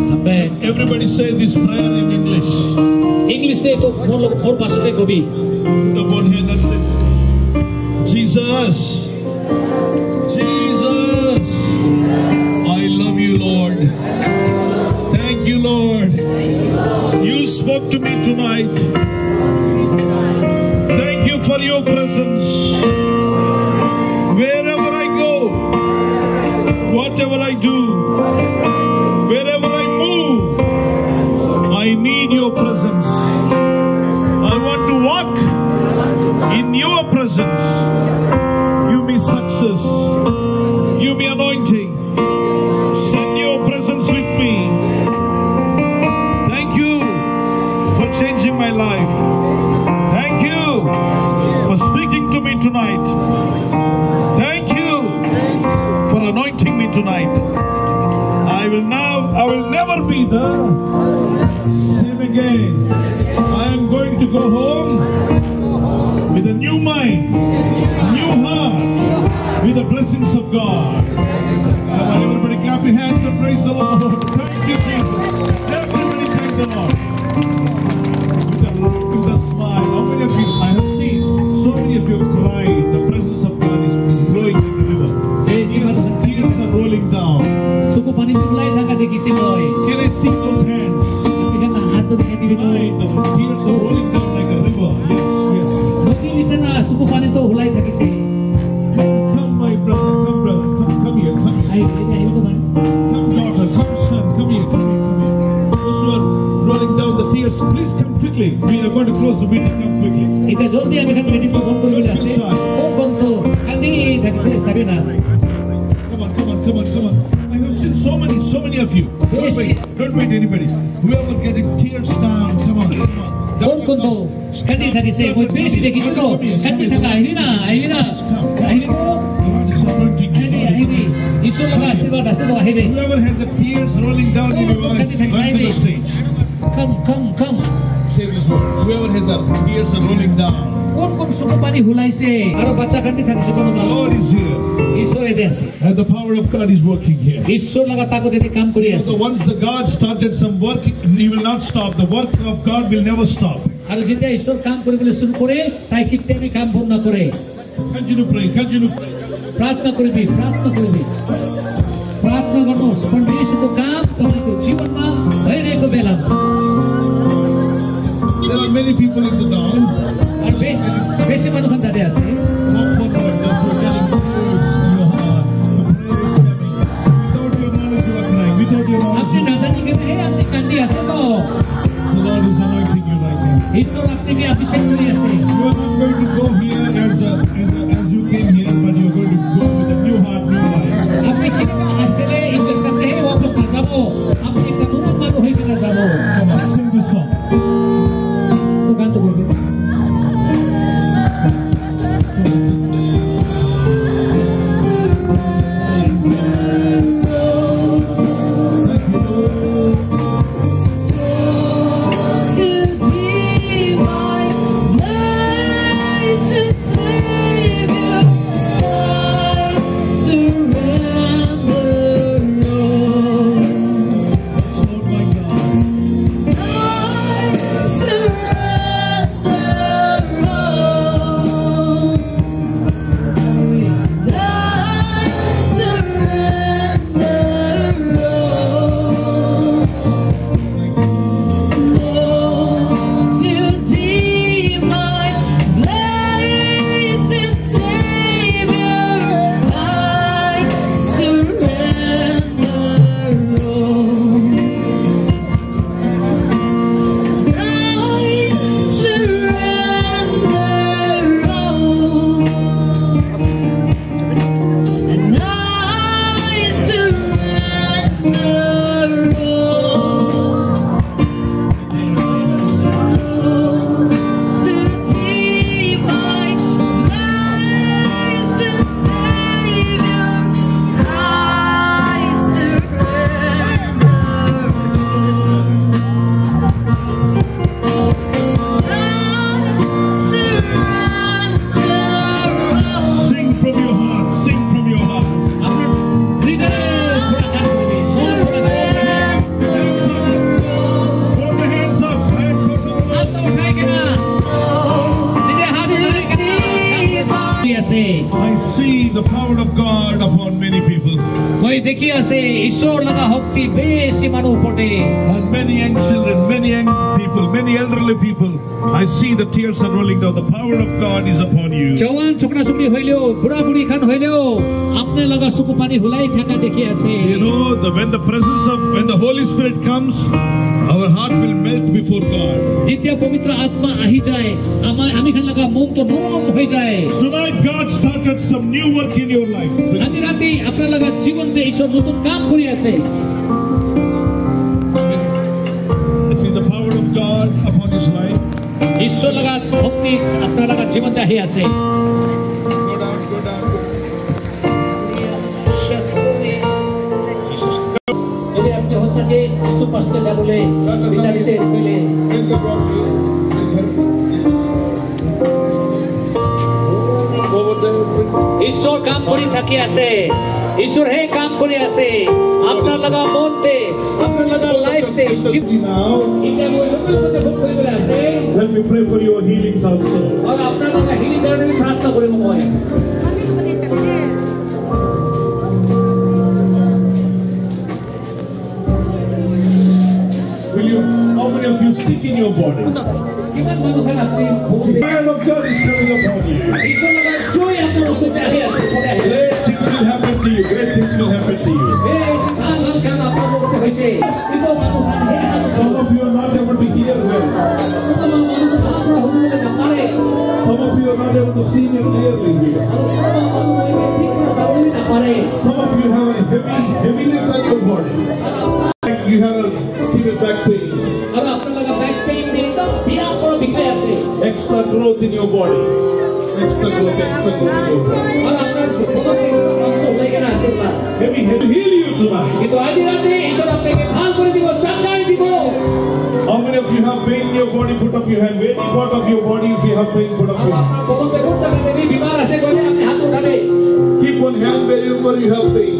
Amen. Everybody say this prayer in English. English te ko more bhasha te gobi. The one hand, that's it. Jesus, Jesus, I love you, Lord. Thank you, Lord. You spoke to me tonight. Thank you for your presence. Wherever I go, whatever I do, wherever I move, I need your presence. I want to walk in your presence. Give me success. Give me anointing. Send your presence with me. Thank you for changing my life. Thank you for speaking to me tonight. Thank you for anointing me tonight. I will never be the same again. I am going to go home with a new mind, new heart, with the blessings of God. Come on, everybody clap your hands and praise the Lord. Thank you, Jesus. Everybody thank the Lord. With a smile. How many of you, I have seen so many of you cry. The presence of God is flowing like a river. Tears are rolling down. Can I see those hands? The tears are rolling down like a river. Yes, yes. Come, my brother, come here, come here. Come, daughter, come, son, come here. Those who are rolling down the tears, please come quickly. We are going to close the meeting. Come quickly. Come on. I have seen so many of you. Don't wait anybody. Whoever getting tears down, come on. Whoever has the tears rolling down in your eyes, run to the stage. Come. Say this word. Whoever has the tears are rolling down. Lord is here. And the power of God is working here. So once the God started some work, He will not stop. The work of God will never stop. Continue praying. Continue. There are many people in the town. The Lord is anointing you right now. You are not going to go here as you came here, but you are going to go with a new heart, new life. Come on, sing this song. To be my life. আছে ঈশ্বর লাগা শক্তি বেশি মানুষ পটে And many young children, many young people, many elderly people, I see the tears are rolling down. The power of God is upon you. জওয়ান ছোকরা ছোকরি হইলেও বুড়া বুড়ি খান হইলেও আপনি লাগা চকু পানি হুলাই থাকা দেখি আছে You know, when the Holy Spirit comes, our heart will melt before God. যেতিয়া পবিত্র আত্মা আহি যায় আমি খান লাগা মন তো নরম হয়ে যায় Tonight God started some new work in your life. আজ রাতে আপনার লাগা জীবনে ঈশ্বর নতুন কাম করি আছে I see the power of God upon his life. ঈশ্বর লাগা ভক্তি আপনার লাগা জীবনে আহি আছে Go down, go down. যদি আপনি হসাকে কিছু পাশে যাবলে বিচারিতে কইলে ঈশ্বর কাম করি থাকি আছে ঈশ্বর হে কাম করি আছে আপনার লাগা মনতে আপনার লাগা লাইফতে Let me pray for your healings also. আর আপনার লাগা হিলিং করতে প্রার্থনা করি মই How many of you sick in your body? কিমান মানুষ আপনি The fire of God is coming upon you. ঈশ্বর লাগা জয় আপনার উপরে আহি আছে Great things will happen to you. Great things will happen to you. Some of you are not able to hear well. Some of you are not able to see me clearly here. Some of you have a heaviness on your body. You have a severe back pain. Extra growth in your body. Extra growth in your body. Heavy, heal you tonight. How many of you have pain in your body? Put up your hand. Any part of your body, if you have pain, put up your hand. Keep one hand wherever you have pain.